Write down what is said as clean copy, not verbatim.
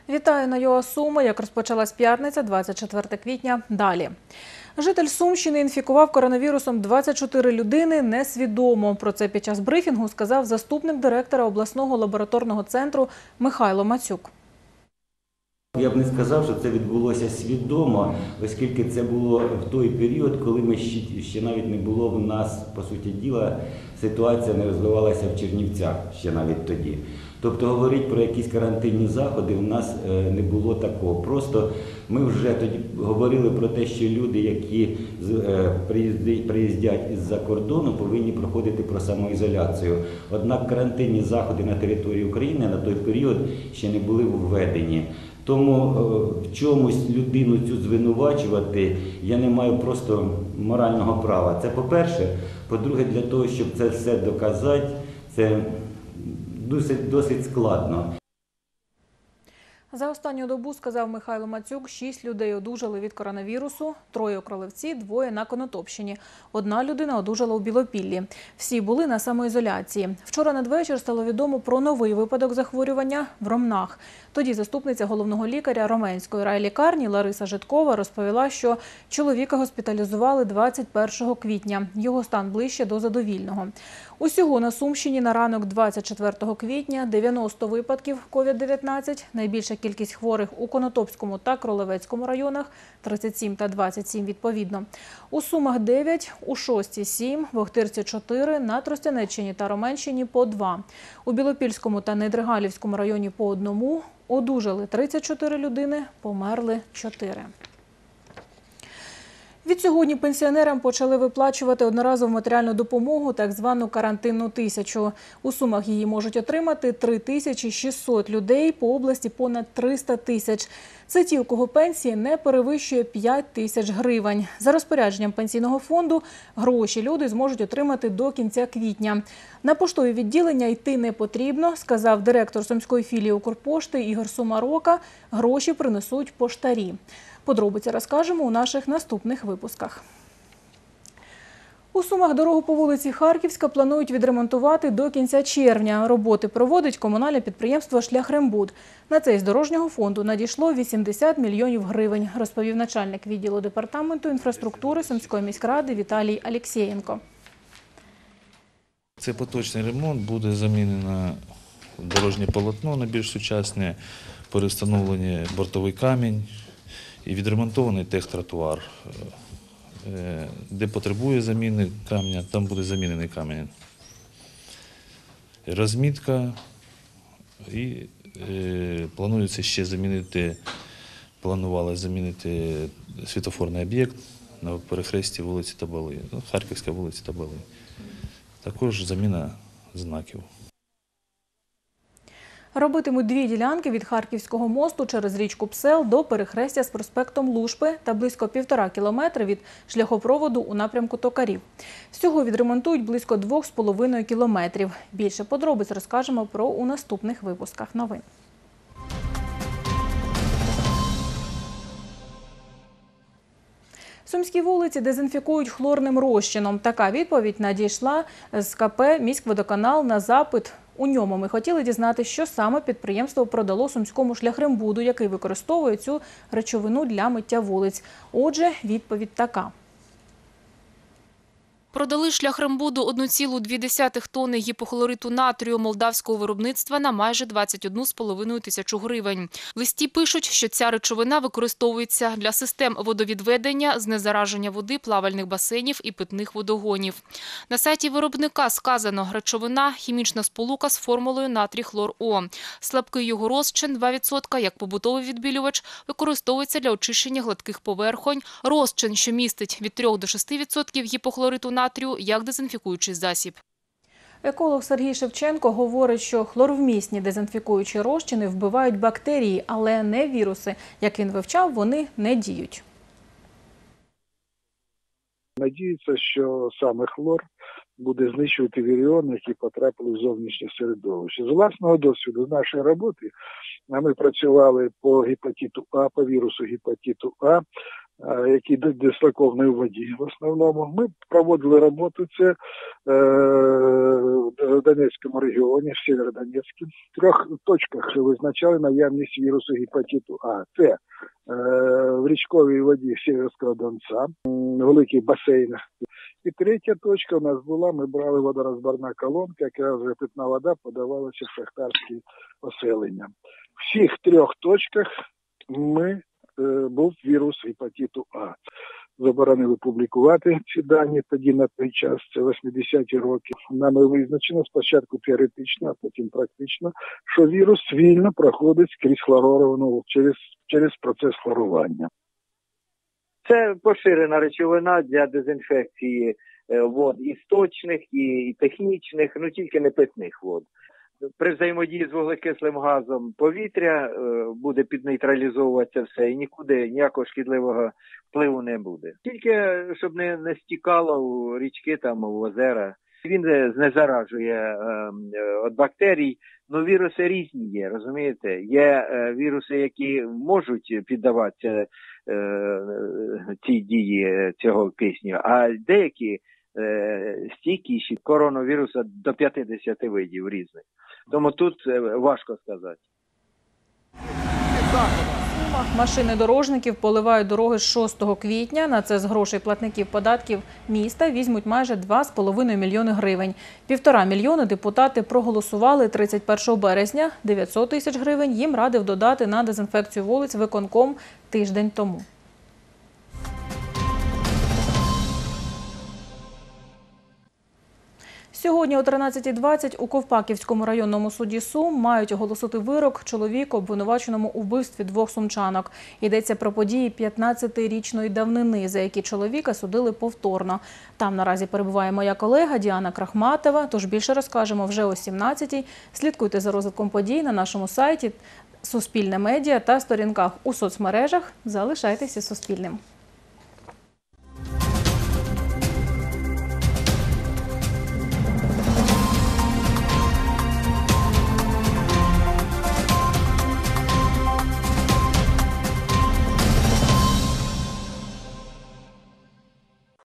Вітаю на ЮА Суми. Як розпочалась п'ятниця, 24 квітня. Далі. Житель Сумщини інфікував коронавірусом 24 людини несвідомо. Про це під час брифінгу сказав заступник директора обласного лабораторного центру Михайло Мацюк. Я б не сказав, що це відбулося свідомо, оскільки це було в той період, коли ми ще навіть не було в нас, по суті діла, ситуація не розвивалася в Чернівцях ще навіть тоді. Тобто говорити про якісь карантинні заходи в нас не було такого. Просто ми вже тоді говорили про те, що люди, які приїздять із-за кордону, повинні проходити про самоізоляцію. Однак карантинні заходи на території України на той період ще не були введені. Тому в чомусь людину цю звинувачувати я не маю просто морального права. Це по-перше. По-друге, для того, щоб це все доказати, це досить складно. За останню добу, сказав Михайло Мацюк, 6 людей одужали від коронавірусу, 3 у Кролевці, 2 на Конотопщині. 1 людина одужала у Білопіллі. Всі були на самоізоляції. Вчора надвечір стало відомо про новий випадок захворювання в Ромнах. Тоді заступниця головного лікаря Роменської райлікарні Лариса Житкова розповіла, що чоловіка госпіталізували 21 квітня. Його стан ближче до задовільного. Усього на Сумщині на ранок 24 квітня 90 випадків COVID-19. Найбільша кількість хворих у Конотопському та Кролевецькому районах – 37 та 27 відповідно. У Сумах – 9, у Шості – 7, в Охтирці – 4, на Тростянеччині та Роменщині – по 2. У Білопільському та Недригалівському районі – по 1. Одужали 34 людини, померли 4. Відсьогодні пенсіонерам почали виплачувати одноразову матеріальну допомогу, так звану карантинну тисячу. У Сумах її можуть отримати 3600 людей, по області понад 300 тисяч. Це ті, у кого пенсії не перевищує 5 тисяч гривень. За розпорядженням пенсійного фонду гроші люди зможуть отримати до кінця квітня. На поштові відділення йти не потрібно, сказав директор сумської філії Укрпошти Ігор Сумарока. Гроші принесуть поштарі. Подробиці розкажемо у наших наступних випусках. У Сумах дорогу по вулиці Харківська планують відремонтувати до кінця червня. Роботи проводить комунальне підприємство «Шляхрембуд». На це із дорожнього фонду надійшло 80 мільйонів гривень, розповів начальник відділу департаменту інфраструктури Сумської міськради Віталій Алєксєєнко. Це поточний ремонт, буде замінено дорожнє полотно на більш сучасне, перестановлений бортовий камінь і відремонтований техтротуар. Де потребує заміни каменя, там буде замінений камінь. Розмітка і планується ще планували замінити світлофорний об'єкт на перехресті вулиці Табали, Харківська вулиця Табали. Також заміна знаків. Робитимуть 2 ділянки від Харківського мосту через річку Псел до перехрестя з проспектом Лушпи та близько 1,5 кілометри від шляхопроводу у напрямку Токарів. Всього відремонтують близько 2,5 кілометрів. Більше подробиць розкажемо у наступних випусках новин. Сумські вулиці дезінфікують хлорним розчином. Така відповідь надійшла з КП «Міськводоканал» на запит. У ньому ми хотіли дізнатися, що саме підприємство продало Сумському шляхрембуду, який використовує цю речовину для миття вулиць. Отже, відповідь така. Продали шляхрембуду 1,2 тонни гіпохлориту натрію молдавського виробництва на майже 21,5 тисячу гривень. В листі пишуть, що ця речовина використовується для систем водовідведення, знезараження води, плавальних басейнів і питних водогонів. На сайті виробника сказано, речовина – хімічна сполука з формулою натрій-хлор-О. Слабкий його розчин – 2%, як побутовий відбілювач, використовується для очищення гладких поверхонь. Розчин, що містить від 3 до 6% гіпохлориту натрію, як дезінфікуючий засіб. Еколог Сергій Шевченко говорить, що хлоровмісні дезінфікуючі розчини вбивають бактерії, але не віруси. Як він вивчав, вони не діють. Надіються, що саме хлор буде знищувати віріони, які потрапили в зовнішнє середовище. З власного досвіду, з нашої роботи, ми працювали по гепатиту А, по вірусу гепатиту А. який дислокований у воді в основному. Ми проводили роботу це в Донецькому регіоні, в Сєвєродонецьку. В 3 точках визначали наявність вірусу гепатиту А. Це в річковій воді Сєвєрського Донця, в великих басейнах. І 3 точка у нас була, ми брали водорозборна колонка, яка вже питна вода подавалася в шахтарські оселення. В всіх 3 точках був вірус гепатиту А. Заборонили публікувати ці дані тоді на той час, це 80-ті роки. Нами визначено спочатку теоретично, а потім практично, що вірус вільно проходить крізь хлоровану, через процес хлорування. Це поширена речовина для дезінфекції вод і сточних, і технічних, тільки не питних вод. При взаємодії з вуглекислим газом повітря буде піднейтралізовуватися все і нікуди ніякого шкідливого впливу не буде. Тільки, щоб не стікало у річки, у озера. Він знезаражує від бактерій, віруси різні є, розумієте? Є віруси, які можуть піддаватися цій дії цього кисню, а деякі стійкіші коронавіруса до 50 видів різних. Тому тут важко сказати. Машини дорожників поливають дороги з 6 квітня. На це з грошей платників податків міста візьмуть майже 2,5 мільйони гривень. 1,5 мільйони депутати проголосували 31 березня. 900 тисяч гривень їм радив додати на дезінфекцію вулиць виконком тиждень тому. Сьогодні о 13:20 у Ковпаківському районному суді Сум мають оголосити вирок чоловіку, обвинуваченому у вбивстві 2 сумчанок. Йдеться про події 15-річної давнини, за які чоловіка судили повторно. Там наразі перебуває моя колега Діана Крахматова, тож більше розкажемо вже о 17:00. Слідкуйте за розвитком подій на нашому сайті, Суспільне медіа та сторінках у соцмережах. Залишайтеся Суспільним.